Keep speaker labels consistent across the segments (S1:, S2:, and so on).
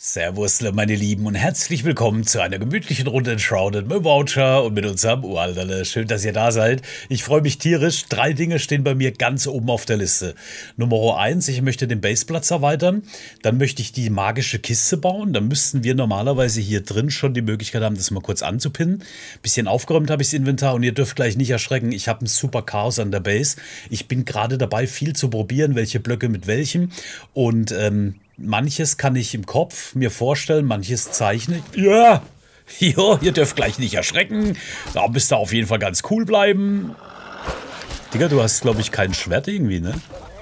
S1: Servus, meine Lieben, und herzlich willkommen zu einer gemütlichen Runde Enshrouded mit Voucher und mit unserem Uralterle. Schön, dass ihr da seid. Ich freue mich tierisch. 3 Dinge stehen bei mir ganz oben auf der Liste. Nummer 1, ich möchte den Baseplatz erweitern. Dann möchte ich die magische Kiste bauen. Dann müssten wir normalerweise hier drin schon die Möglichkeit haben, das mal kurz anzupinnen. Bisschen aufgeräumt habe ich das Inventar und ihr dürft gleich nicht erschrecken. Ich habe ein super Chaos an der Base. Ich bin gerade dabei, viel zu probieren, welche Blöcke mit welchem. Und manches kann ich im Kopf mir vorstellen, manches zeichne ich. Ja, jo, ihr dürft gleich nicht erschrecken. Da müsst ihr auf jeden Fall ganz cool bleiben. Digga, du hast, glaube ich, kein Schwert irgendwie, ne?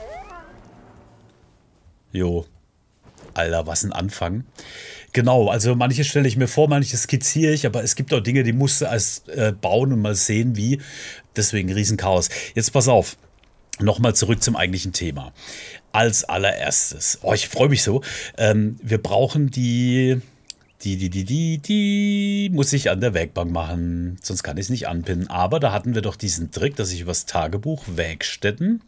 S1: Jo. Alter, was ein Anfang. Genau, also manches stelle ich mir vor, manches skizziere ich, aber es gibt auch Dinge, die musst du erst bauen und mal sehen, wie. Deswegen Riesenchaos. Jetzt pass auf. Nochmal zurück zum eigentlichen Thema. Als allererstes, oh, ich freue mich so, wir brauchen die muss ich an der Werkbank machen, sonst kann ich es nicht anpinnen. Aber da hatten wir doch diesen Trick, dass ich übers Tagebuch Werkstätten,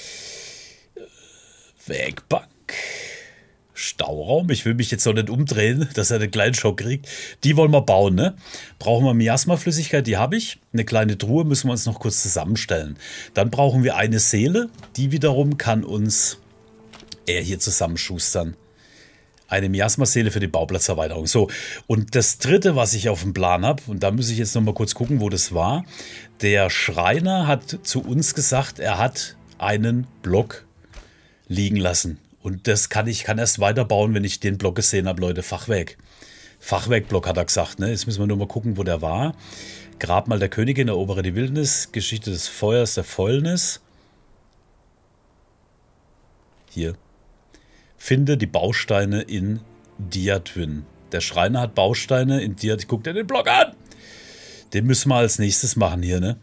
S1: Werkbank, Stauraum, ich will mich jetzt noch nicht umdrehen, dass er einen kleinen Schock kriegt. Die wollen wir bauen, ne? Brauchen wir Miasmaflüssigkeit, die habe ich. Eine kleine Truhe müssen wir uns noch kurz zusammenstellen. Dann brauchen wir eine Seele, die wiederum kann uns er hier zusammenschustern. Eine Miasma-Seele für die Bauplatzerweiterung. So, und das dritte, was ich auf dem Plan habe, und da muss ich jetzt noch mal kurz gucken, wo das war. Der Schreiner hat zu uns gesagt, er hat einen Block liegen lassen. Und das kann erst weiterbauen, wenn ich den Block gesehen habe, Leute. Fachwerk. Fachwerkblock hat er gesagt, ne? Jetzt müssen wir nur mal gucken, wo der war. Grabmal der Königin, erobere die Wildnis, Geschichte des Feuers, der Fäulnis. Hier. Finde die Bausteine in Diatwin. Der Schreiner hat Bausteine in Diatwin. Guck dir den Block an! Den müssen wir als nächstes machen hier, ne?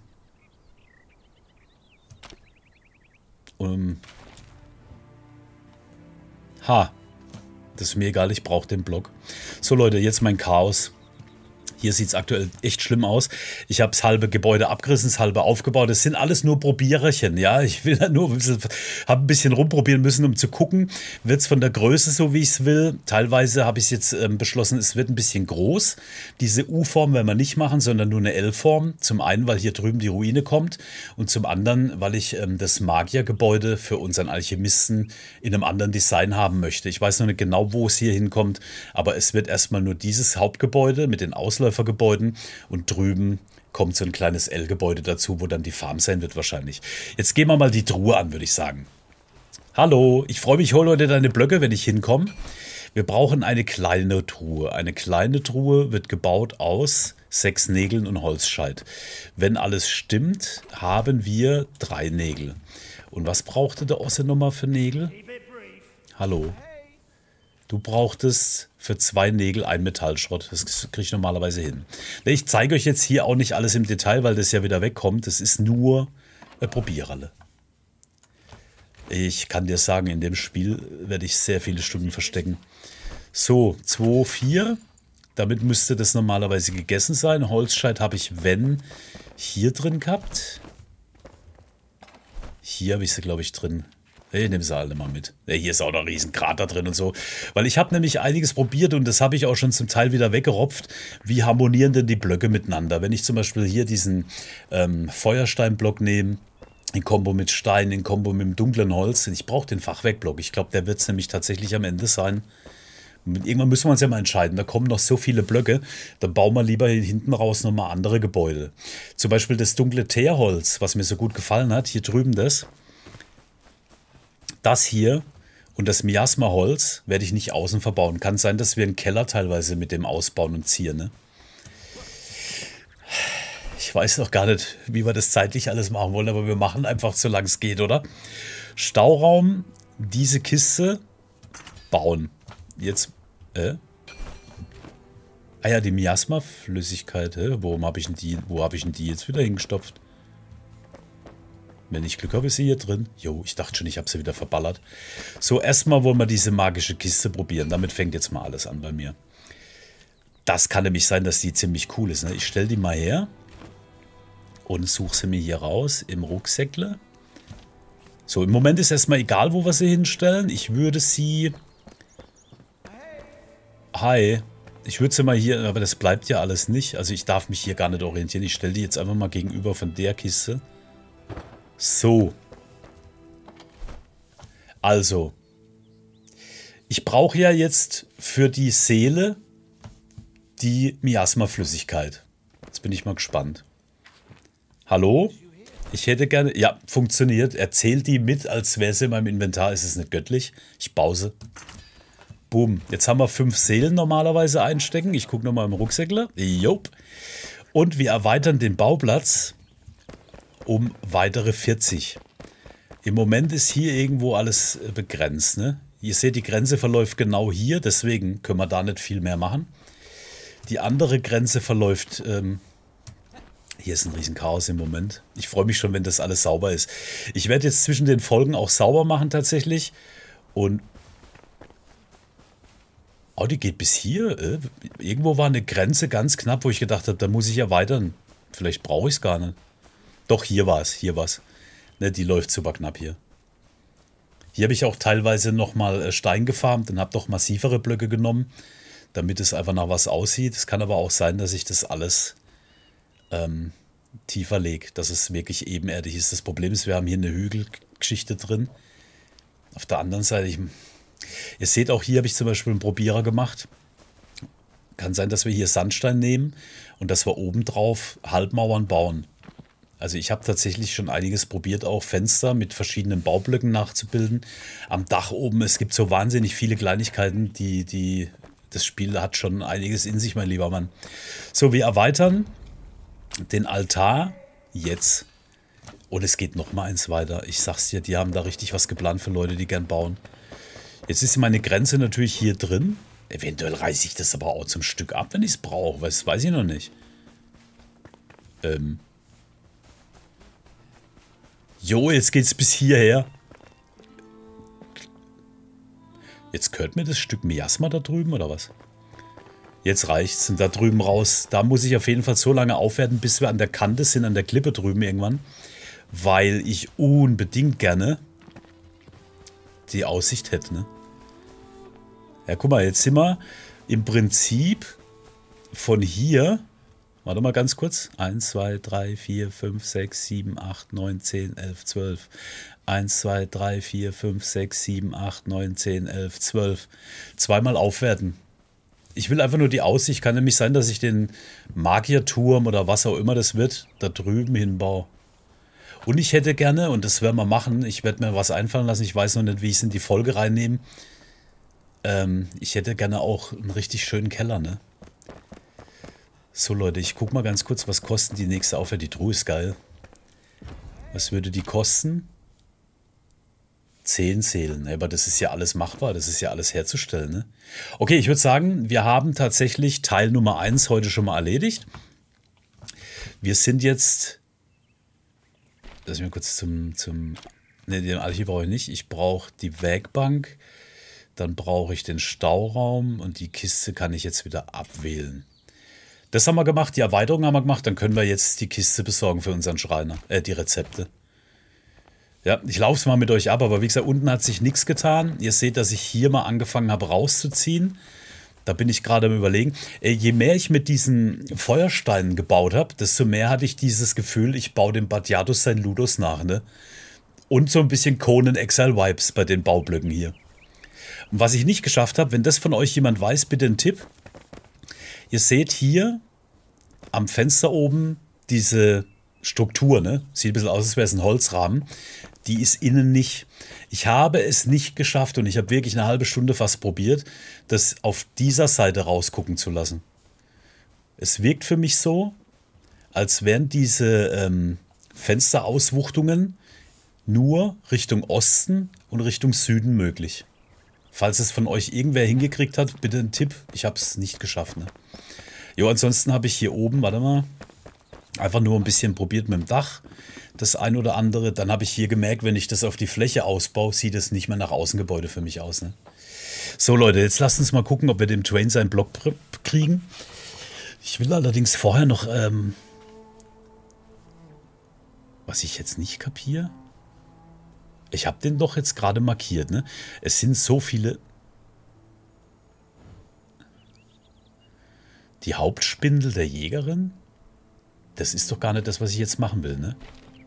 S1: Das ist mir egal, ich brauche den Block. So Leute, jetzt mein Chaos. Hier sieht es aktuell echt schlimm aus. Ich habe das halbe Gebäude abgerissen, das halbe aufgebaut. Das sind alles nur Probiererchen, ja. Ich will da nur, habe ein bisschen rumprobieren müssen, um zu gucken, wird es von der Größe so, wie ich es will. Teilweise habe ich es jetzt beschlossen, es wird ein bisschen groß. Diese U-Form werden wir nicht machen, sondern nur eine L-Form. Zum einen, weil hier drüben die Ruine kommt und zum anderen, weil ich das Magiergebäude für unseren Alchemisten in einem anderen Design haben möchte. Ich weiß noch nicht genau, wo es hier hinkommt, aber es wird erstmal nur dieses Hauptgebäude mit den Ausläufern Gebäuden und drüben kommt so ein kleines L-Gebäude dazu, wo dann die Farm sein wird wahrscheinlich. Jetzt gehen wir mal die Truhe an, würde ich sagen. Hallo, ich freue mich, hol heute deine Blöcke, wenn ich hinkomme. Wir brauchen eine kleine Truhe. Eine kleine Truhe wird gebaut aus 6 Nägeln und Holzscheit. Wenn alles stimmt, haben wir 3 Nägel. Und was brauchte der Osse nochmal für Nägel? Hallo. Du brauchtest für 2 Nägel ein Metallschrott. Das kriege ich normalerweise hin. Ich zeige euch jetzt hier auch nicht alles im Detail, weil das ja wieder wegkommt. Das ist nur eine Probierralle. Ich kann dir sagen, in dem Spiel werde ich sehr viele Stunden verstecken. So, 2, 4. Damit müsste das normalerweise gegessen sein. Holzscheit habe ich, wenn, hier drin gehabt. Hier habe ich sie, glaube ich, drin. Ich nehme sie alle mal mit. Hier ist auch noch ein riesen Krater drin und so. Weil ich habe nämlich einiges probiert und das habe ich auch schon zum Teil wieder weggeropft. Wie harmonieren denn die Blöcke miteinander? Wenn ich zum Beispiel hier diesen Feuersteinblock nehme, in Kombo mit Stein, in Kombo mit dem dunklen Holz. Ich brauche den Fachwerkblock. Ich glaube, der wird es nämlich tatsächlich am Ende sein. Irgendwann müssen wir uns ja mal entscheiden. Da kommen noch so viele Blöcke. Dann bauen wir lieber hinten raus nochmal andere Gebäude. Zum Beispiel das dunkle Teerholz, was mir so gut gefallen hat. Hier drüben das. Das hier und das Miasma-Holz werde ich nicht außen verbauen. Kann sein, dass wir einen Keller teilweise mit dem ausbauen und ziehen. Ne? Ich weiß noch gar nicht, wie wir das zeitlich alles machen wollen, aber wir machen einfach, solange es geht, oder? Stauraum, diese Kiste bauen. Jetzt, ah ja, die Miasma-Flüssigkeit. Wo habe ich denn die jetzt wieder hingestopft? Wenn ich Glück habe, ist sie hier drin. Jo, ich dachte schon, ich habe sie wieder verballert. So, erstmal wollen wir diese magische Kiste probieren. Damit fängt jetzt mal alles an bei mir. Das kann nämlich sein, dass die ziemlich cool ist. Ne? Ich stelle die mal her und suche sie mir hier raus im Rucksäckle. So, im Moment ist erstmal egal, wo wir sie hinstellen. Ich würde sie Hi. Ich würde sie mal hier, aber das bleibt ja alles nicht. Also ich darf mich hier gar nicht orientieren. Ich stelle die jetzt einfach mal gegenüber von der Kiste. So. Also. Ich brauche ja jetzt für die Seele die Miasma-Flüssigkeit. Jetzt bin ich mal gespannt. Hallo? Ich hätte gerne... Ja, funktioniert. Erzählt die mit, als wäre sie in meinem Inventar. Ist es nicht göttlich? Ich pause. Boom. Jetzt haben wir 5 Seelen normalerweise einstecken. Ich gucke nochmal im Rucksäckler. Jop. Und wir erweitern den Bauplatz um weitere 40. Im Moment ist hier irgendwo alles begrenzt. Ne? Ihr seht, die Grenze verläuft genau hier. Deswegen können wir da nicht viel mehr machen. Die andere Grenze verläuft... hier ist ein riesen Chaos im Moment. Ich freue mich schon, wenn das alles sauber ist. Ich werde jetzt zwischen den Folgen auch sauber machen tatsächlich. Und... Oh, die geht bis hier. Irgendwo war eine Grenze ganz knapp, wo ich gedacht habe, da muss ich erweitern. Vielleicht brauche ich es gar nicht. Doch, hier war es. Hier war es. Ne, die läuft super knapp hier. Hier habe ich auch teilweise nochmal Stein gefarmt und habe doch massivere Blöcke genommen, damit es einfach nach was aussieht. Es kann aber auch sein, dass ich das alles tiefer lege, dass es wirklich ebenerdig ist. Das Problem ist, wir haben hier eine Hügelgeschichte drin. Auf der anderen Seite, ihr seht auch hier habe ich zum Beispiel einen Probierer gemacht. Kann sein, dass wir hier Sandstein nehmen und dass wir obendrauf Halbmauern bauen. Also ich habe tatsächlich schon einiges probiert, auch Fenster mit verschiedenen Baublöcken nachzubilden. Am Dach oben, es gibt so wahnsinnig viele Kleinigkeiten, das Spiel hat schon einiges in sich, mein lieber Mann. So, wir erweitern den Altar jetzt. Und es geht noch mal eins weiter. Ich sag's dir, die haben da richtig was geplant für Leute, die gern bauen. Jetzt ist meine Grenze natürlich hier drin. Eventuell reiße ich das aber auch zum Stück ab, wenn ich es brauche. Das weiß ich noch nicht. Jo, jetzt geht's bis hierher. Jetzt gehört mir das Stück Miasma da drüben, oder was? Jetzt reicht's. Und da drüben raus, da muss ich auf jeden Fall so lange aufwerten, bis wir an der Kante sind, an der Klippe drüben irgendwann. Weil ich unbedingt gerne die Aussicht hätte, ne? Ja, guck mal, jetzt sind wir im Prinzip von hier... Warte mal ganz kurz. 1, 2, 3, 4, 5, 6, 7, 8, 9, 10, 11, 12. 1, 2, 3, 4, 5, 6, 7, 8, 9, 10, 11, 12. Zweimal aufwerten. Ich will einfach nur die Aussicht. Kann nämlich sein, dass ich den Magierturm oder was auch immer das wird, da drüben hinbaue. Und ich hätte gerne, und das werden wir machen, ich werde mir was einfallen lassen, ich weiß noch nicht, wie ich es in die Folge reinnehme. Ich hätte gerne auch einen richtig schönen Keller, ne? So Leute, ich guck mal ganz kurz, was kosten die nächste Aufwertung. Die Truhe ist geil. Was würde die kosten? 10 Seelen. Aber das ist ja alles machbar, das ist ja alles herzustellen. Ne? Okay, ich würde sagen, wir haben tatsächlich Teil Nummer 1 heute schon mal erledigt. Wir sind jetzt... Lass mich mal kurz Ne, den Archiv brauche ich nicht. Ich brauche die Werkbank. Dann brauche ich den Stauraum und die Kiste kann ich jetzt wieder abwählen. Das haben wir gemacht, die Erweiterung haben wir gemacht, dann können wir jetzt die Kiste besorgen für unseren Schreiner, die Rezepte. Ja, ich laufe es mal mit euch ab, aber wie gesagt, unten hat sich nichts getan. Ihr seht, dass ich hier mal angefangen habe rauszuziehen. Da bin ich gerade am Überlegen. Je mehr ich mit diesen Feuersteinen gebaut habe, desto mehr hatte ich dieses Gefühl, ich baue dem Badiatus sein Ludus nach, ne? Und so ein bisschen Conan Exile Vibes bei den Baublöcken hier. Und was ich nicht geschafft habe, wenn das von euch jemand weiß, bitte ein Tipp. Ihr seht hier am Fenster oben diese Struktur, ne? Sieht ein bisschen aus, als wäre es ein Holzrahmen. Die ist innen nicht. Ich habe es nicht geschafft und ich habe wirklich eine halbe Stunde fast probiert, das auf dieser Seite rausgucken zu lassen. Es wirkt für mich so, als wären diese Fensterauswuchtungen nur Richtung Osten und Richtung Süden möglich. Falls es von euch irgendwer hingekriegt hat, bitte ein Tipp. Ich habe es nicht geschafft. Ne? Jo, ansonsten habe ich hier oben, warte mal, einfach nur ein bisschen probiert mit dem Dach. Das ein oder andere. Dann habe ich hier gemerkt, wenn ich das auf die Fläche ausbaue, sieht es nicht mehr nach Außengebäude für mich aus. Ne? So Leute, jetzt lasst uns mal gucken, ob wir dem Twain seinen Block kriegen. Ich will allerdings vorher noch, was ich jetzt nicht kapiere. Ich habe den doch jetzt gerade markiert, ne? Es sind so viele... Die Hauptspindel der Jägerin? Das ist doch gar nicht das, was ich jetzt machen will, ne?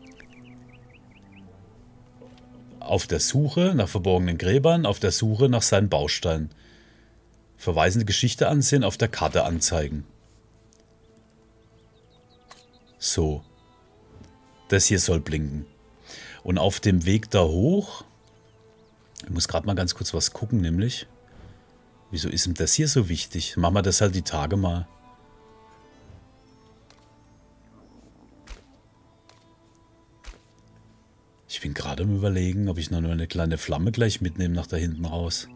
S1: Auf der Suche nach verborgenen Gräbern, auf der Suche nach seinen Bausteinen. Verweisende Geschichte ansehen, auf der Karte anzeigen. So. Das hier soll blinken. Und auf dem Weg da hoch... Ich muss gerade mal ganz kurz was gucken, nämlich... Wieso ist denn das hier so wichtig? Machen wir das halt die Tage mal. Ich bin gerade am Überlegen, ob ich noch eine kleine Flamme gleich mitnehme nach da hinten raus.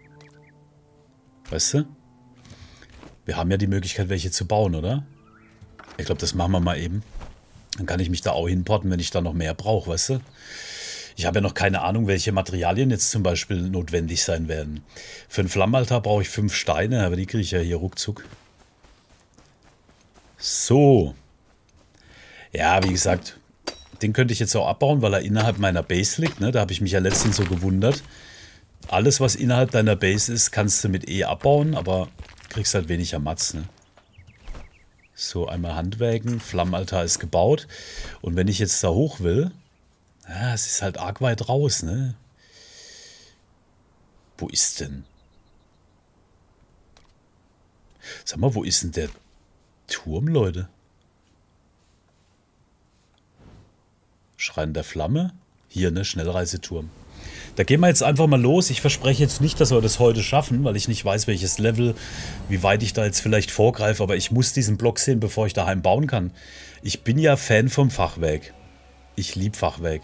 S1: Weißt du? Wir haben ja die Möglichkeit, welche zu bauen, oder? Ich glaube, das machen wir mal eben. Dann kann ich mich da auch hinporten, wenn ich da noch mehr brauche, weißt du? Ich habe ja noch keine Ahnung, welche Materialien jetzt zum Beispiel notwendig sein werden. Für einen Flammenaltar brauche ich 5 Steine, aber die kriege ich ja hier ruckzuck. So. Ja, wie gesagt, den könnte ich jetzt auch abbauen, weil er innerhalb meiner Base liegt. Ne? Da habe ich mich ja letztens so gewundert. Alles, was innerhalb deiner Base ist, kannst du mit E abbauen, aber kriegst halt weniger Matz. Ne? So, einmal Handwerken. Flammenaltar ist gebaut. Und wenn ich jetzt da hoch will... Ja, es ist halt arg weit raus, ne? Wo ist denn? Sag mal, wo ist denn der Turm, Leute? Schrein der Flamme? Hier, ne? Schnellreiseturm. Da gehen wir jetzt einfach mal los. Ich verspreche jetzt nicht, dass wir das heute schaffen, weil ich nicht weiß, welches Level, wie weit ich da jetzt vielleicht vorgreife. Aber ich muss diesen Block sehen, bevor ich daheim bauen kann. Ich bin ja Fan vom Fachwerk. Ich liebe Fachwerk.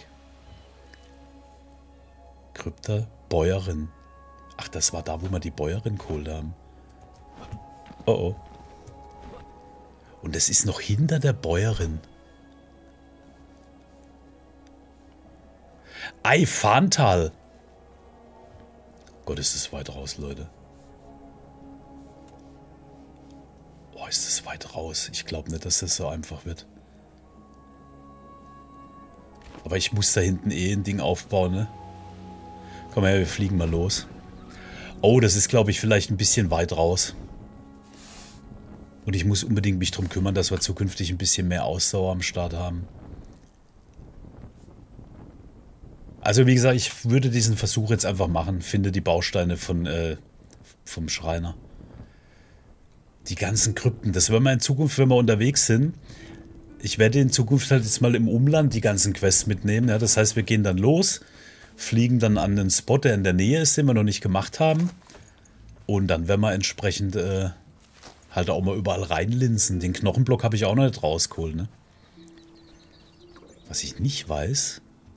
S1: Krypta, Bäuerin. Ach, das war da, wo wir die Bäuerin geholt haben. Oh oh. Und es ist noch hinter der Bäuerin. Ei, Farntal. Gott, ist das weit raus, Leute. Oh, ist das weit raus. Ich glaube nicht, dass das so einfach wird. Aber ich muss da hinten eh ein Ding aufbauen, ne? Komm her, wir fliegen mal los. Oh, das ist, glaube ich, vielleicht ein bisschen weit raus. Und ich muss unbedingt mich darum kümmern, dass wir zukünftig ein bisschen mehr Ausdauer am Start haben. Also wie gesagt, ich würde diesen Versuch jetzt einfach machen. Finde die Bausteine vom Schreiner. Die ganzen Krypten. Das werden wir in Zukunft, wenn wir unterwegs sind. Ich werde in Zukunft halt jetzt mal im Umland die ganzen Quests mitnehmen. Ja, das heißt, wir gehen dann los. Fliegen dann an den Spot, der in der Nähe ist, den wir noch nicht gemacht haben. Und dann werden wir entsprechend halt auch mal überall reinlinsen. Den Knochenblock habe ich auch noch nicht rausgeholt, ne? Was ich nicht weiß...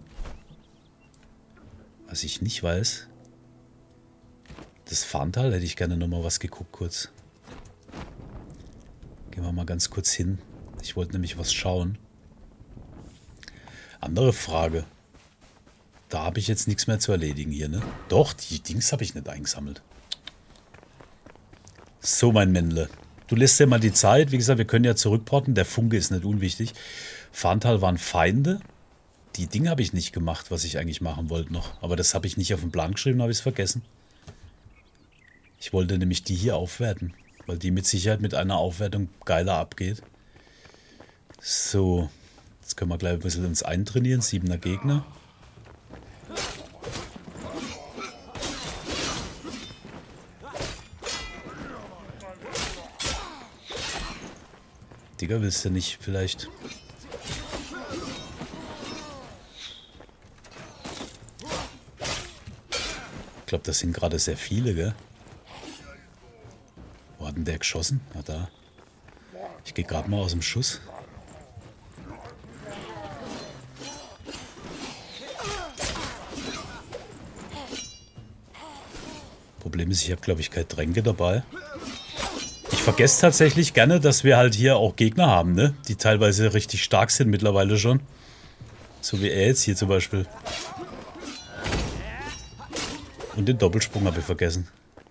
S1: Das Farntal hätte ich gerne noch mal was geguckt kurz. Gehen wir mal ganz kurz hin. Ich wollte nämlich was schauen. Andere Frage. Da habe ich jetzt nichts mehr zu erledigen hier, ne? Doch, die Dings habe ich nicht eingesammelt. So, mein Männle. Du lässt dir mal die Zeit. Wie gesagt, wir können ja zurückporten. Der Funke ist nicht unwichtig. Farntal waren Feinde. Die Dinge habe ich nicht gemacht, was ich eigentlich machen wollte noch. Aber das habe ich nicht auf den Plan geschrieben, habe ich es vergessen. Ich wollte nämlich die hier aufwerten. Weil die mit Sicherheit mit einer Aufwertung geiler abgeht. So. Jetzt können wir gleich ein bisschen uns eintrainieren. 7er Gegner. Digga, willst du nicht vielleicht... Ich glaube, das sind gerade sehr viele, gell? Wo hat denn der geschossen? Na da. Ich gehe gerade mal aus dem Schuss. Problem ist, ich habe, glaube ich, keine Tränke dabei. Ich vergesse tatsächlich gerne, dass wir halt hier auch Gegner haben, ne? Die teilweise richtig stark sind mittlerweile schon. So wie er jetzt hier zum Beispiel. Und den Doppelsprung habe ich vergessen.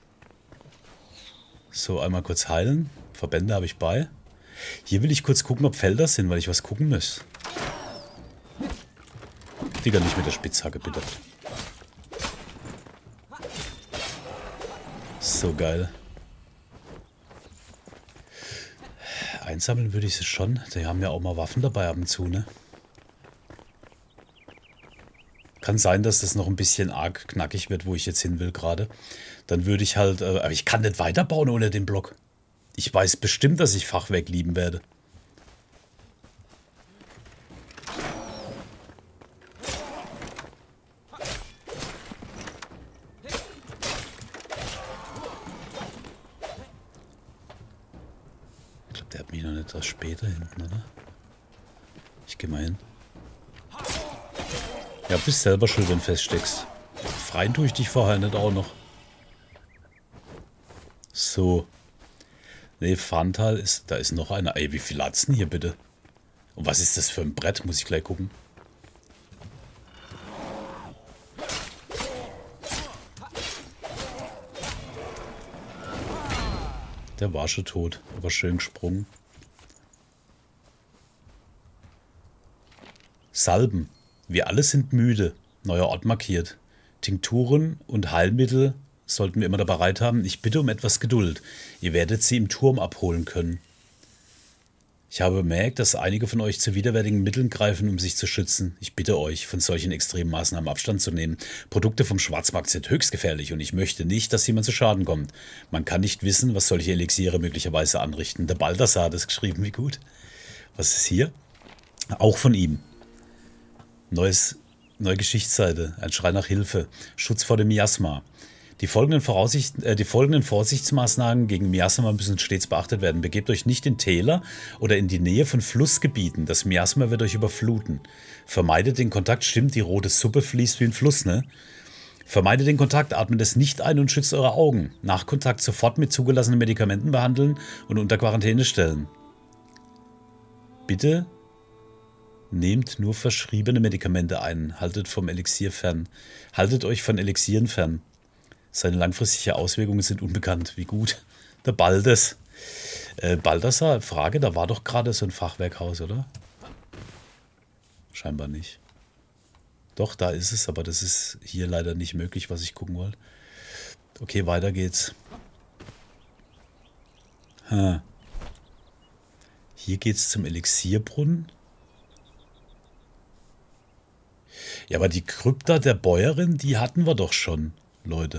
S1: So, einmal kurz heilen. Verbände habe ich bei. Hier will ich kurz gucken, ob Felder sind, weil ich was gucken muss. Digga, nicht mit der Spitzhacke, bitte. So geil. Einsammeln würde ich sie schon. Die haben ja auch mal Waffen dabei ab und zu, ne? Kann sein, dass das noch ein bisschen arg knackig wird, wo ich jetzt hin will gerade. Dann würde ich halt... aber ich kann nicht weiterbauen ohne den Block. Ich weiß bestimmt, dass ich Fachwerk lieben werde. Ich glaube, der hat mich noch etwas später hinten, oder? Ich gehe mal hin. Ja, bist selber schuld, wenn du feststeckst. Freien tue ich dich vorher nicht auch noch. So. Ne, Farntal ist... Da ist noch einer. Ey, wie viel hat's denn hier bitte? Und was ist das für ein Brett? Muss ich gleich gucken. Der war schon tot, aber schön gesprungen. Salben. Wir alle sind müde. Neuer Ort markiert. Tinkturen und Heilmittel sollten wir immer da bereit haben. Ich bitte um etwas Geduld. Ihr werdet sie im Turm abholen können. Ich habe bemerkt, dass einige von euch zu widerwärtigen Mitteln greifen, um sich zu schützen. Ich bitte euch, von solchen extremen Maßnahmen Abstand zu nehmen. Produkte vom Schwarzmarkt sind höchst gefährlich und ich möchte nicht, dass jemand zu Schaden kommt. Man kann nicht wissen, was solche Elixiere möglicherweise anrichten. Der Balthasar hat es geschrieben, wie gut. Was ist hier? Auch von ihm. Neue Geschichtsseite. Ein Schrei nach Hilfe. Schutz vor dem Miasma. Die folgenden Vorsichtsmaßnahmen gegen Miasma müssen stets beachtet werden. Begebt euch nicht in Täler oder in die Nähe von Flussgebieten. Das Miasma wird euch überfluten. Vermeidet den Kontakt. Stimmt, die rote Suppe fließt wie ein Fluss, ne? Vermeidet den Kontakt, atmet es nicht ein und schützt eure Augen. Nach Kontakt sofort mit zugelassenen Medikamenten behandeln und unter Quarantäne stellen. Bitte nehmt nur verschriebene Medikamente ein. Haltet vom Elixier fern. Haltet euch von Elixieren fern. Seine langfristigen Auswirkungen sind unbekannt. Wie gut. Der Baldes. Balthasar, Frage, da war doch gerade so ein Fachwerkhaus, oder? Scheinbar nicht. Doch, da ist es, aber das ist hier leider nicht möglich, was ich gucken wollte. Okay, weiter geht's. Hier geht's zum Elixierbrunnen. Ja, aber die Krypta der Bäuerin, die hatten wir doch schon, Leute.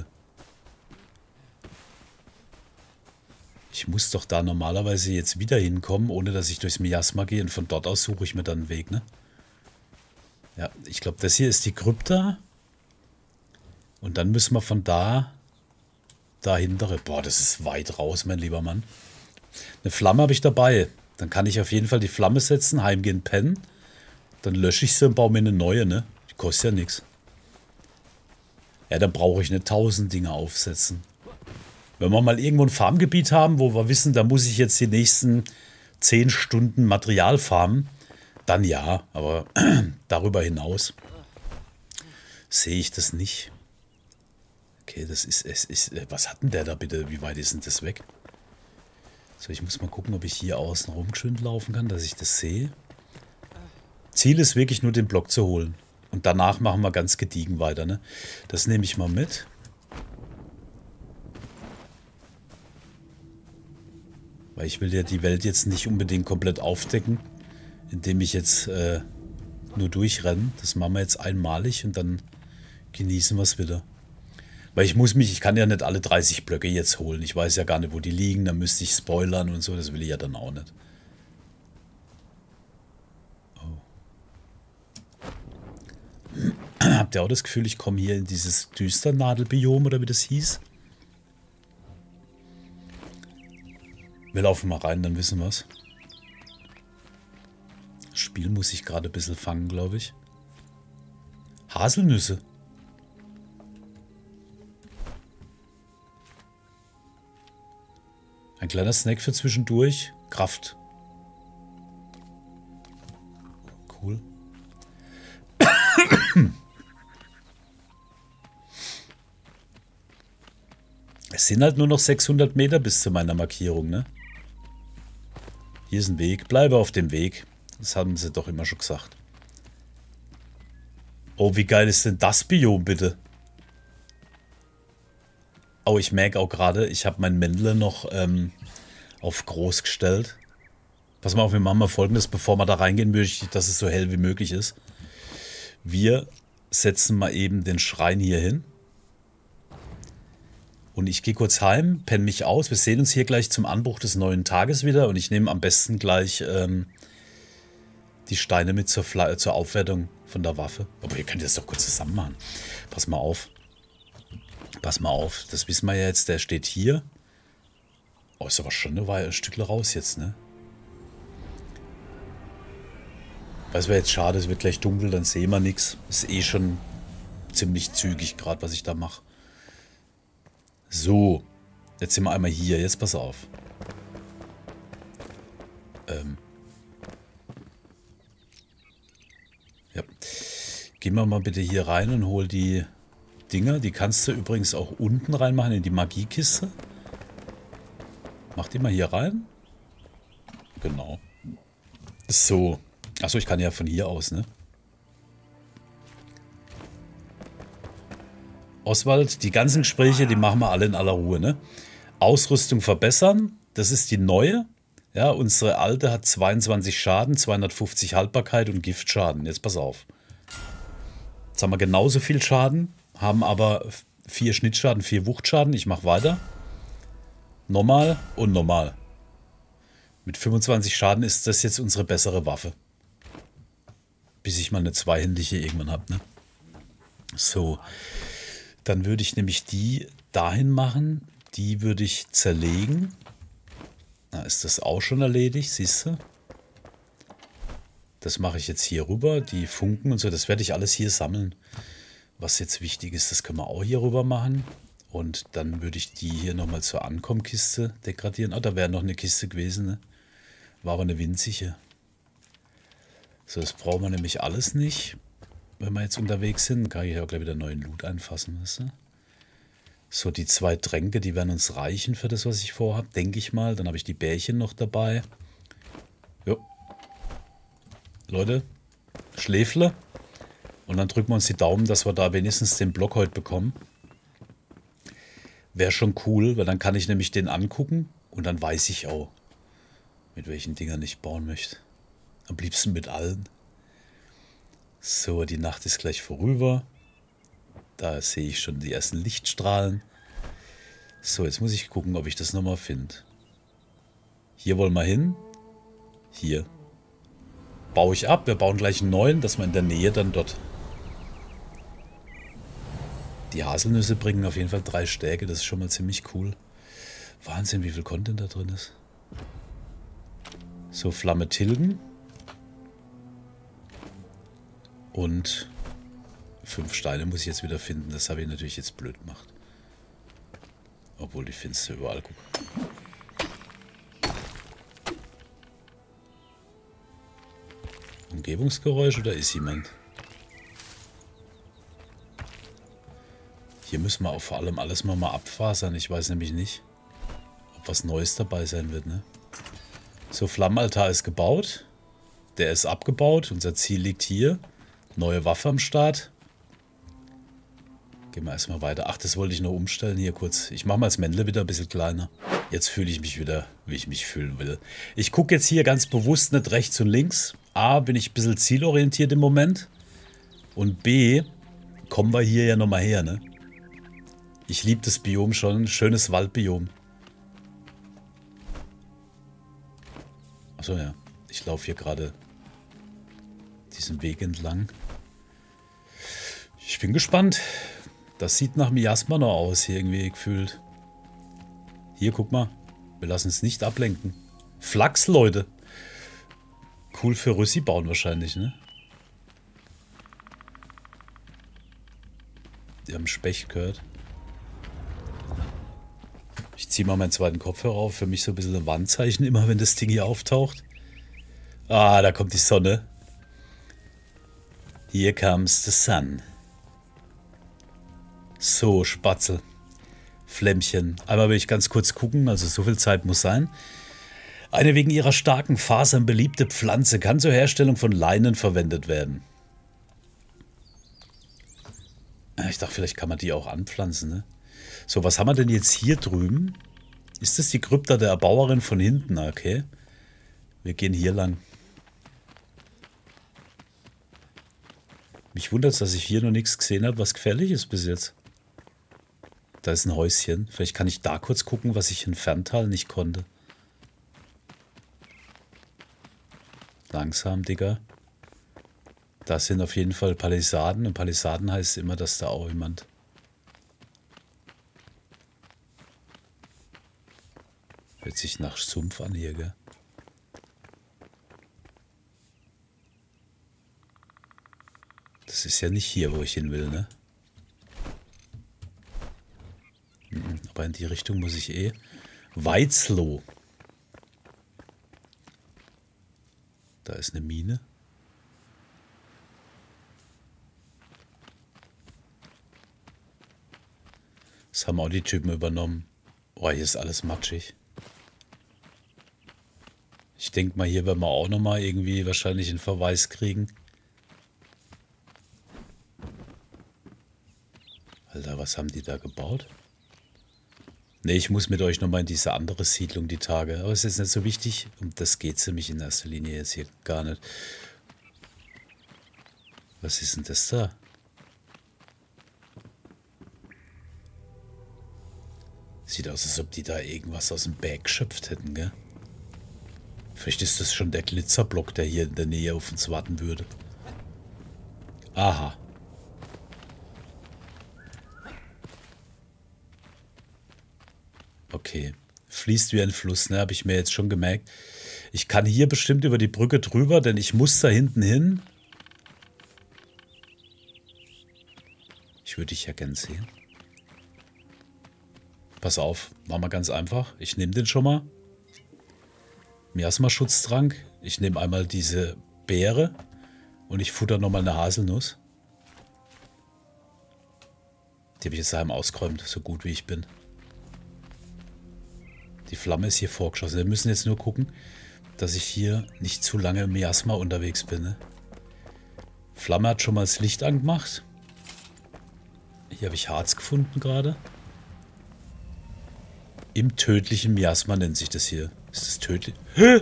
S1: Ich muss doch da normalerweise jetzt wieder hinkommen, ohne dass ich durchs Miasma gehe. Und von dort aus suche ich mir dann einen Weg, ne? Ja, ich glaube, das hier ist die Krypta. Und dann müssen wir von da dahinter. Boah, das ist weit raus, mein lieber Mann. Eine Flamme habe ich dabei. Dann kann ich auf jeden Fall die Flamme setzen, heimgehen, pennen. Dann lösche ich sie und baue mir eine neue, ne? Die kostet ja nichts. Ja, dann brauche ich nicht 1000 Dinge aufsetzen. Wenn wir mal irgendwo ein Farmgebiet haben, wo wir wissen, da muss ich jetzt die nächsten 10 Stunden Material farmen, dann ja, aber darüber hinaus sehe ich das nicht. Okay, das ist, was hat denn der da bitte? Wie weit ist denn das weg? So, ich muss mal gucken, ob ich hier außen rum schön laufen kann, dass ich das sehe. Ziel ist wirklich nur den Block zu holen. Und danach machen wir ganz gediegen weiter, ne? Das nehme ich mal mit. Weil ich will ja die Welt jetzt nicht unbedingt komplett aufdecken, indem ich jetzt nur durchrenne. Das machen wir jetzt einmalig und dann genießen wir es wieder. Weil ich kann ja nicht alle 30 Blöcke jetzt holen. Ich weiß ja gar nicht, wo die liegen. Da müsste ich spoilern und so. Das will ich ja dann auch nicht. Oh. Habt ihr auch das Gefühl, ich komme hier in dieses Düsternadelbiom oder wie das hieß? Wir laufen mal rein, dann wissen wir es. Das Spiel muss ich gerade ein bisschen fangen, glaube ich. Haselnüsse. Ein kleiner Snack für zwischendurch. Kraft. Cool. Es sind halt nur noch 600 Meter bis zu meiner Markierung, ne? Hier ist ein Weg. Bleibe auf dem Weg. Das haben sie doch immer schon gesagt. Oh, wie geil ist denn das Biom, bitte? Oh, ich merke auch gerade, ich habe mein Männle noch auf groß gestellt. Pass mal auf, wir machen mal Folgendes, bevor wir da reingehen, möchte ich, dass es so hell wie möglich ist. Wir setzen mal eben den Schrein hier hin. Und ich gehe kurz heim, penne mich aus. Wir sehen uns hier gleich zum Anbruch des neuen Tages wieder. Und ich nehme am besten gleich die Steine mit zur Aufwertung von der Waffe. Aber ihr könnt das doch kurz zusammen machen. Pass mal auf. Pass mal auf. Das wissen wir ja jetzt. Der steht hier. Oh, ist aber schon ein Stückchen raus jetzt, ne? Das wäre jetzt schade, es wird gleich dunkel, dann sehen wir nichts. Ist eh schon ziemlich zügig gerade, was ich da mache. So, jetzt sind wir einmal hier. Jetzt pass auf. Ja. Gehen wir mal bitte hier rein und hol die Dinger. Die kannst du übrigens auch unten reinmachen in die Magiekiste. Mach die mal hier rein. Genau. So. Achso, ich kann ja von hier aus, ne? Oswald, die ganzen Gespräche, die machen wir alle in aller Ruhe, ne? Ausrüstung verbessern, das ist die neue. Ja, unsere alte hat 22 Schaden, 250 Haltbarkeit und Giftschaden. Jetzt pass auf. Jetzt haben wir genauso viel Schaden, haben aber 4 Schnittschaden, 4 Wuchtschaden. Ich mache weiter. Normal und normal. Mit 25 Schaden ist das jetzt unsere bessere Waffe. Bis ich mal eine zweihändige irgendwann habe, ne? So. Dann würde ich nämlich die dahin machen. Die würde ich zerlegen. Na, ist das auch schon erledigt, siehst du? Das mache ich jetzt hier rüber. Die Funken und so, das werde ich alles hier sammeln. Was jetzt wichtig ist, das können wir auch hier rüber machen. Und dann würde ich die hier nochmal zur Ankommkiste degradieren. Ah, da wäre noch eine Kiste gewesen, ne? War aber eine winzige. So, das brauchen wir nämlich alles nicht. Wenn wir jetzt unterwegs sind, kann ich auch gleich wieder neuen Loot einfassen. Weißt du? So, die 2 Tränke, die werden uns reichen für das, was ich vorhabe, denke ich mal. Dann habe ich die Bärchen noch dabei. Jo. Leute, Schläfle. Und dann drücken wir uns die Daumen, dass wir da wenigstens den Block heute bekommen. Wäre schon cool, weil dann kann ich nämlich den angucken und dann weiß ich auch, mit welchen Dingern ich bauen möchte. Am liebsten mit allen. So, die Nacht ist gleich vorüber. Da sehe ich schon die ersten Lichtstrahlen. So, jetzt muss ich gucken, ob ich das nochmal finde. Hier wollen wir hin. Hier. Baue ich ab. Wir bauen gleich einen neuen, dass wir in der Nähe dann dort... Die Haselnüsse bringen auf jeden Fall 3 Stärke. Das ist schon mal ziemlich cool. Wahnsinn, wie viel Content da drin ist. So, Flamme tilgen. Und 5 Steine muss ich jetzt wieder finden. Das habe ich natürlich jetzt blöd gemacht. Obwohl, die findest du überall. Guck. Umgebungsgeräusch oder ist jemand? Hier müssen wir auch vor allem alles mal abfasern. Ich weiß nämlich nicht, ob was Neues dabei sein wird, ne? So, Flammenaltar ist gebaut. Der ist abgebaut. Unser Ziel liegt hier. Neue Waffe am Start. Gehen wir erstmal weiter. Ach, das wollte ich noch umstellen hier kurz. Ich mache mal das Männle wieder ein bisschen kleiner. Jetzt fühle ich mich wieder, wie ich mich fühlen will. Ich gucke jetzt hier ganz bewusst nicht rechts und links. A, bin ich ein bisschen zielorientiert im Moment. Und B, kommen wir hier ja nochmal her, ne? Ich liebe das Biom schon. Schönes Waldbiom. Achso, ja. Ich laufe hier gerade diesen Weg entlang. Ich bin gespannt. Das sieht nach Miasma noch aus, hier irgendwie gefühlt. Hier, guck mal. Wir lassen es nicht ablenken. Flachs, Leute. Cool für Rüssi bauen wahrscheinlich, ne? Die haben Specht gehört. Ich ziehe mal meinen zweiten Kopfhörer auf. Für mich so ein bisschen ein Warnzeichen, immer wenn das Ding hier auftaucht. Ah, da kommt die Sonne. Here comes the sun. So, Spatzel. Flämmchen. Einmal will ich ganz kurz gucken, also so viel Zeit muss sein. Eine wegen ihrer starken Fasern beliebte Pflanze kann zur Herstellung von Leinen verwendet werden. Ich dachte, vielleicht kann man die auch anpflanzen, ne? So, was haben wir denn jetzt hier drüben? Ist das die Krypta der Erbauerin von hinten? Okay. Wir gehen hier lang. Mich wundert es, dass ich hier noch nichts gesehen habe, was gefährlich ist bis jetzt. Da ist ein Häuschen. Vielleicht kann ich da kurz gucken, was ich in Ferntal nicht konnte. Langsam, Digga. Da sind auf jeden Fall Palisaden. Und Palisaden heißt immer, dass da auch jemand... Hört sich nach Sumpf an hier, gell? Das ist ja nicht hier, wo ich hin will, ne? Aber in die Richtung muss ich eh. Weizlow. Da ist eine Mine. Das haben auch die Typen übernommen. Oh, hier ist alles matschig. Ich denke mal, hier werden wir auch nochmal irgendwie wahrscheinlich einen Verweis kriegen. Alter, was haben die da gebaut? Ne, ich muss mit euch nochmal in diese andere Siedlung die Tage. Aber es ist nicht so wichtig. Um das geht es nämlich in erster Linie jetzt hier gar nicht. Was ist denn das da? Sieht aus, als ob die da irgendwas aus dem Berg geschöpft hätten, gell? Vielleicht ist das schon der Glitzerblock, der hier in der Nähe auf uns warten würde. Aha. Okay. Fließt wie ein Fluss, ne? Habe ich mir jetzt schon gemerkt. Ich kann hier bestimmt über die Brücke drüber, denn ich muss da hinten hin. Ich würde dich ja gern sehen. Pass auf, machen wir ganz einfach. Ich nehme den schon mal. Miasma-Schutztrank. Ich nehme einmal diese Beere und ich futter nochmal eine Haselnuss. Die habe ich jetzt daheim ausgeräumt, so gut wie ich bin. Die Flamme ist hier vorgeschossen. Wir müssen jetzt nur gucken, dass ich hier nicht zu lange im Miasma unterwegs bin. Ne? Flamme hat schon mal das Licht angemacht. Hier habe ich Harz gefunden gerade. Im tödlichen Miasma nennt sich das hier. Ist das tödlich? Hä?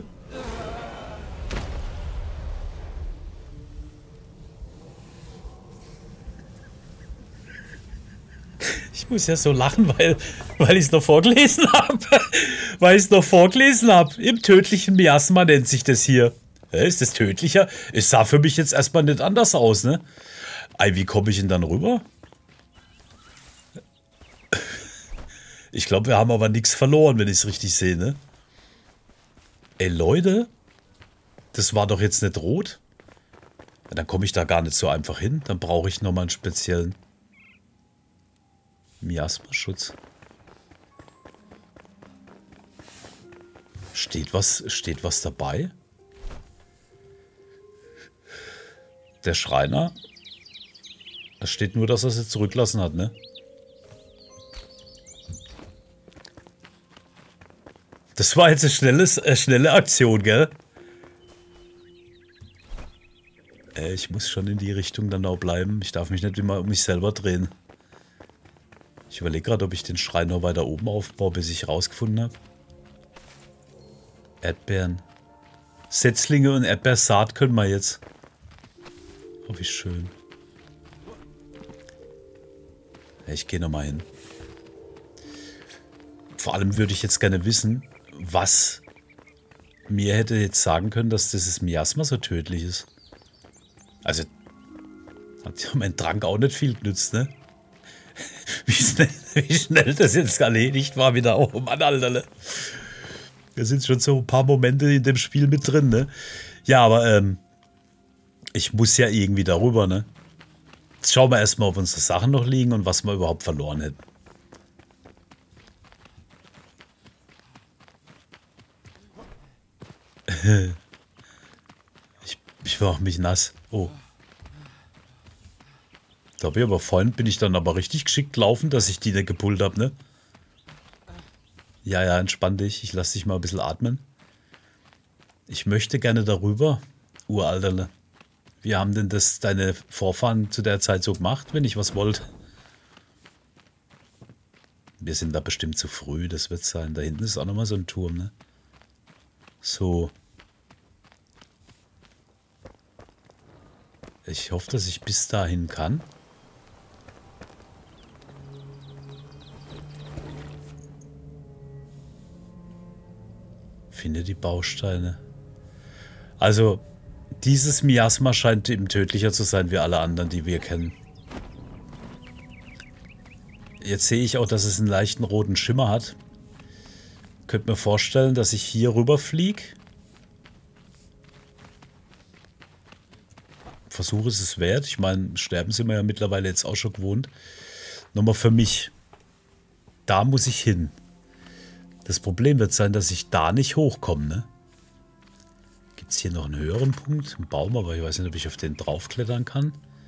S1: Ich muss ja so lachen, weil ich es noch vorgelesen habe. Weil ich es noch vorgelesen habe. Im tödlichen Miasma nennt sich das hier. Hä, ist das tödlicher? Es sah für mich jetzt erstmal nicht anders aus, ne? Ei, wie komme ich denn dann rüber? Ich glaube, wir haben aber nichts verloren, wenn ich es richtig sehe, ne? Ey, Leute, das war doch jetzt nicht rot. Dann komme ich da gar nicht so einfach hin. Dann brauche ich nochmal einen speziellen Miasma-Schutz. Steht was dabei? Der Schreiner? Da steht nur, dass er sie zurücklassen hat, ne? Das war jetzt eine schnelle Aktion, gell? Ich muss schon in die Richtung dann auch bleiben. Ich darf mich nicht immer um mich selber drehen. Ich überlege gerade, ob ich den Schrein noch weiter oben aufbaue, bis ich rausgefunden habe. Erdbeeren. Setzlinge und Erdbeersaat können wir jetzt. Oh, wie schön. Ich gehe nochmal hin. Vor allem würde ich jetzt gerne wissen, was mir hätte jetzt sagen können, dass dieses Miasma so tödlich ist. Also, hat ja mein Trank auch nicht viel genützt, ne? Wie schnell das jetzt erledigt war wieder. Oh Mann, Alter. Da sind schon so ein paar Momente in dem Spiel mit drin, ne? Ja, aber ich muss ja irgendwie darüber, ne? Jetzt schauen wir erstmal, ob unsere Sachen noch liegen und was wir überhaupt verloren hätten. Ich mache mich nass. Oh. Ich glaube, aber vorhin bin ich dann aber richtig geschickt gelaufen, dass ich die nicht gepullt habe, ne? Ja, entspann dich. Ich lasse dich mal ein bisschen atmen. Ich möchte gerne darüber. Uralterle. Wie haben denn das deine Vorfahren zu der Zeit so gemacht, wenn ich was wollte? Wir sind da bestimmt zu früh, das wird sein. Da hinten ist auch nochmal so ein Turm, ne? So. Ich hoffe, dass ich bis dahin kann. Finde die Bausteine. Also, dieses Miasma scheint eben tödlicher zu sein wie alle anderen, die wir kennen. Jetzt sehe ich auch, dass es einen leichten roten Schimmer hat. Könnt mir vorstellen, dass ich hier rüber fliege. Versuch ist es wert. Ich meine, sterben sind wir ja mittlerweile jetzt auch schon gewohnt. Nochmal für mich. Da muss ich hin. Das Problem wird sein, dass ich da nicht hochkomme, ne? Gibt es hier noch einen höheren Punkt? Ein Baum, aber ich weiß nicht, ob ich auf den draufklettern kann.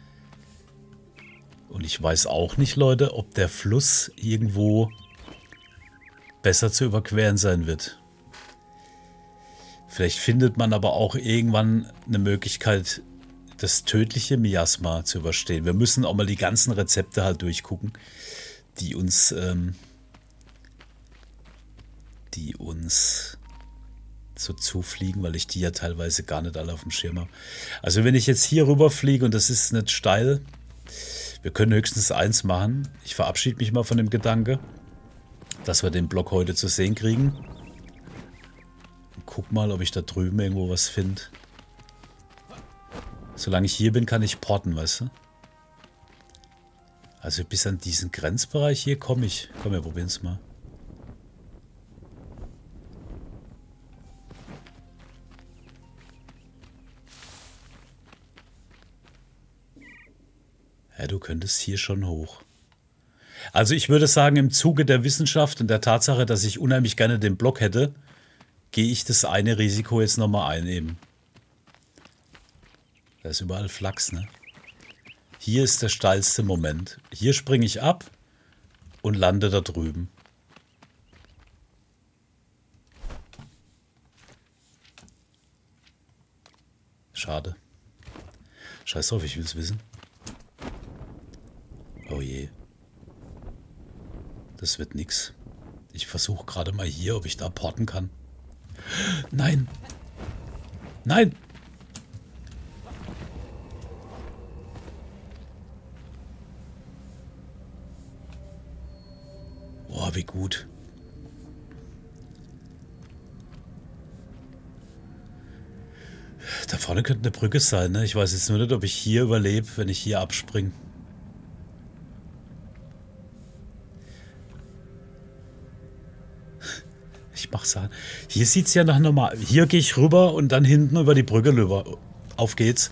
S1: Und ich weiß auch nicht, Leute, ob der Fluss irgendwo besser zu überqueren sein wird. Vielleicht findet man aber auch irgendwann eine Möglichkeit, das tödliche Miasma zu überstehen. Wir müssen auch mal die ganzen Rezepte halt durchgucken, die uns so zufliegen, weil ich die ja teilweise gar nicht alle auf dem Schirm habe. Also wenn ich jetzt hier rüber fliege und das ist nicht steil, wir können höchstens eins machen. Ich verabschiede mich mal von dem Gedanke, dass wir den Block heute zu sehen kriegen. Und guck mal, ob ich da drüben irgendwo was finde. Solange ich hier bin, kann ich porten, weißt du? Also bis an diesen Grenzbereich hier komme ich. Komm, wir probieren es mal. Ja, du könntest hier schon hoch. Also ich würde sagen, im Zuge der Wissenschaft und der Tatsache, dass ich unheimlich gerne den Block hätte, gehe ich das eine Risiko jetzt nochmal ein eben. Da ist überall Flachs, ne? Hier ist der steilste Moment. Hier springe ich ab und lande da drüben. Schade. Scheiß drauf, ich will es wissen. Oh je. Das wird nix. Ich versuche gerade mal hier, ob ich da porten kann. Nein! Nein! Boah, wie gut. Da vorne könnte eine Brücke sein, ne? Ich weiß jetzt nur nicht, ob ich hier überlebe, wenn ich hier abspringe. Ich mach's an. Hier sieht's ja nach normal. Hier gehe ich rüber und dann hinten über die Brücke rüber. Auf geht's.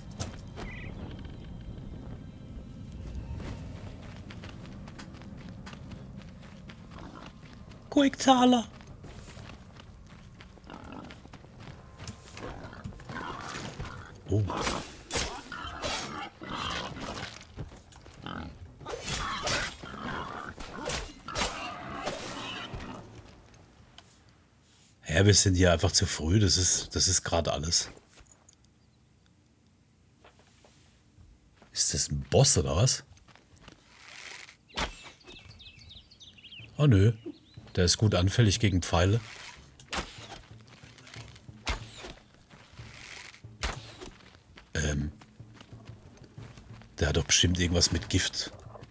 S1: Quick-Taler. Oh. Ja, wir sind hier einfach zu früh. Das ist gerade alles. Ist das ein Boss oder was? Oh nö. Der ist gut anfällig gegen Pfeile. Der hat doch bestimmt irgendwas mit Gift.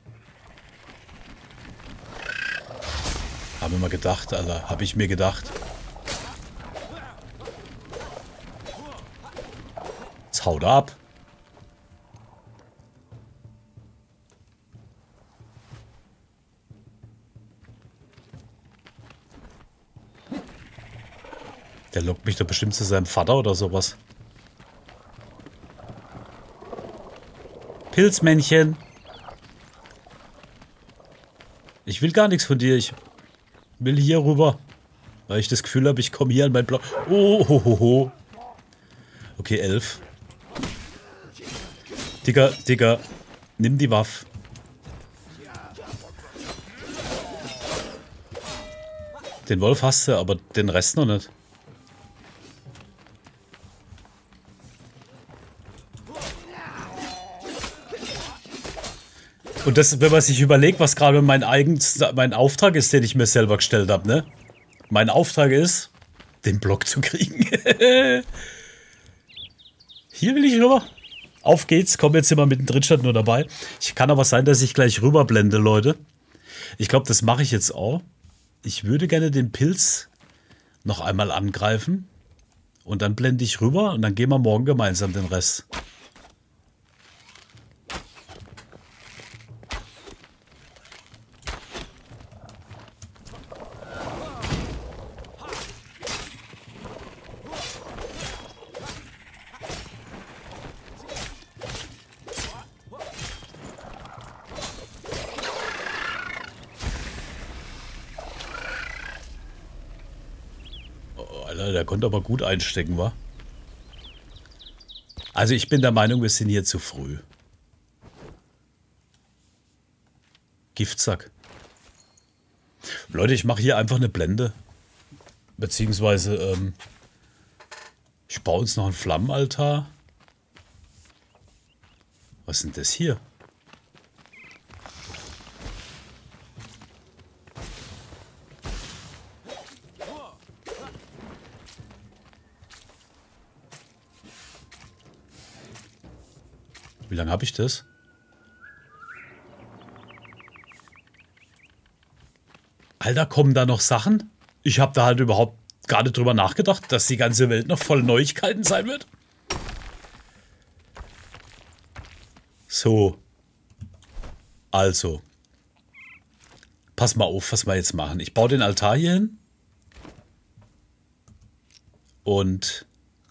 S1: Habe mir gedacht, Alter. Habe ich mir gedacht. Jetzt haut er ab. Der lockt mich doch bestimmt zu seinem Vater oder sowas. Pilzmännchen. Ich will gar nichts von dir. Ich will hier rüber. Weil ich das Gefühl habe, ich komme hier an mein Block. Oh, ho, ho, ho. Okay, 11. Digga, Digga. Nimm die Waffe. Den Wolf hast du, aber den Rest noch nicht. Und das, wenn man sich überlegt, was gerade mein Auftrag ist, den ich mir selber gestellt habe, ne? Mein Auftrag ist, den Block zu kriegen. Hier will ich rüber. Auf geht's, komm, jetzt sind wir mittendrin, stand nur dabei. Ich kann aber sein, dass ich gleich rüberblende, Leute. Ich glaube, das mache ich jetzt auch. Ich würde gerne den Pilz noch einmal angreifen. Und dann blende ich rüber und dann gehen wir morgen gemeinsam den Rest. Alter, der konnte aber gut einstecken, wa? Also ich bin der Meinung, wir sind hier zu früh. Giftsack. Leute, ich mache hier einfach eine Blende. Beziehungsweise, ich baue uns noch einen Flammenaltar. Was ist denn das hier? Wie lange habe ich das? Alter, kommen da noch Sachen? Ich habe da halt überhaupt gar nicht drüber nachgedacht, dass die ganze Welt noch voll Neuigkeiten sein wird. So. Also. Pass mal auf, was wir jetzt machen. Ich baue den Altar hier hin. Und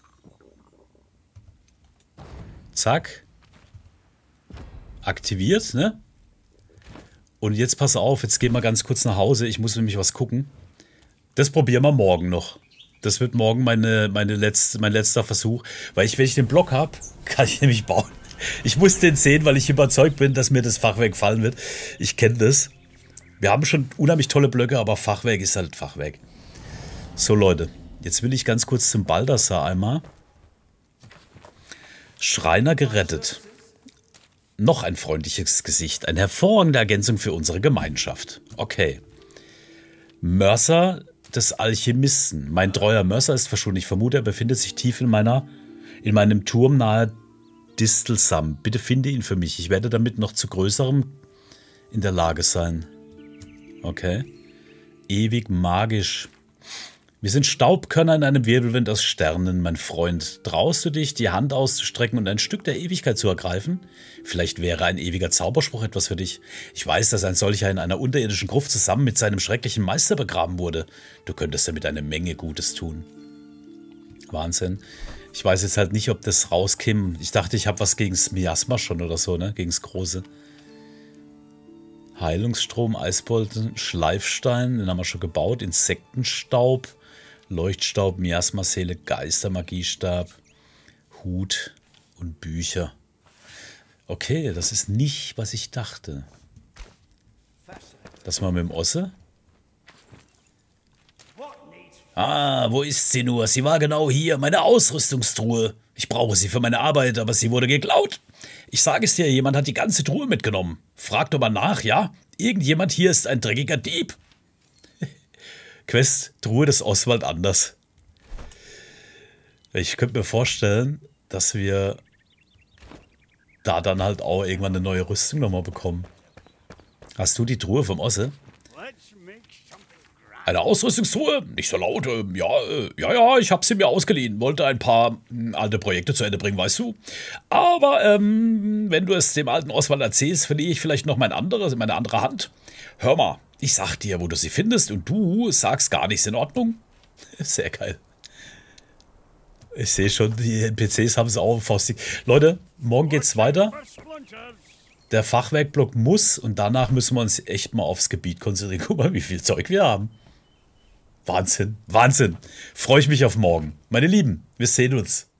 S1: zack. Aktiviert, ne? Und jetzt pass auf, jetzt gehen wir ganz kurz nach Hause. Ich muss nämlich was gucken. Das probieren wir morgen noch. Das wird morgen mein letzter Versuch. Weil wenn ich den Block habe, kann ich nämlich bauen. Ich muss den sehen, weil ich überzeugt bin, dass mir das Fachwerk fallen wird. Ich kenne das. Wir haben schon unheimlich tolle Blöcke, aber Fachwerk ist halt Fachwerk. So Leute, jetzt will ich ganz kurz zum Balthasar einmal. Schreiner gerettet. Noch ein freundliches Gesicht. Eine hervorragende Ergänzung für unsere Gemeinschaft. Okay. Mörser des Alchemisten. Mein treuer Mörser ist verschwunden. Ich vermute, er befindet sich tief in meinem Turm nahe Distelsam. Bitte finde ihn für mich. Ich werde damit noch zu größerem in der Lage sein. Okay. Ewig magisch. Wir sind Staubkörner in einem Wirbelwind aus Sternen, mein Freund. Traust du dich, die Hand auszustrecken und ein Stück der Ewigkeit zu ergreifen? Vielleicht wäre ein ewiger Zauberspruch etwas für dich. Ich weiß, dass ein solcher in einer unterirdischen Gruft zusammen mit seinem schrecklichen Meister begraben wurde. Du könntest damit eine Menge Gutes tun. Wahnsinn. Ich weiß jetzt halt nicht, ob das rauskäme. Ich dachte, ich habe was gegen das Miasma schon oder so, ne? Gegen das Große. Heilungsstrom, Eisbolzen, Schleifstein, den haben wir schon gebaut. Insektenstaub. Leuchtstaub, Miasmaseele, Geistermagiestab, Hut und Bücher. Okay, das ist nicht, was ich dachte. Das mal mit dem Osse. Ah, wo ist sie nur? Sie war genau hier, meine Ausrüstungstruhe. Ich brauche sie für meine Arbeit, aber sie wurde geklaut. Ich sage es dir, jemand hat die ganze Truhe mitgenommen. Frag doch mal nach, ja? Irgendjemand hier ist ein dreckiger Dieb. Quest, Truhe des Oswald anders. Ich könnte mir vorstellen, dass wir da dann halt auch irgendwann eine neue Rüstung nochmal bekommen. Hast du die Truhe vom Osse? Eine Ausrüstungstruhe? Nicht so laut. Ja, ich habe sie mir ausgeliehen. Wollte ein paar alte Projekte zu Ende bringen, weißt du. Aber wenn du es dem alten Oswald erzählst, verliere ich vielleicht noch meine andere Hand. Hör mal, ich sag dir, wo du sie findest und du sagst gar nichts in Ordnung. Sehr geil. Ich sehe schon, die NPCs haben es auch faustig. Leute, morgen geht's weiter. Der Fachwerkblock muss und danach müssen wir uns echt mal aufs Gebiet konzentrieren. Guck mal, wie viel Zeug wir haben. Wahnsinn, Wahnsinn. Freue ich mich auf morgen. Meine Lieben, wir sehen uns.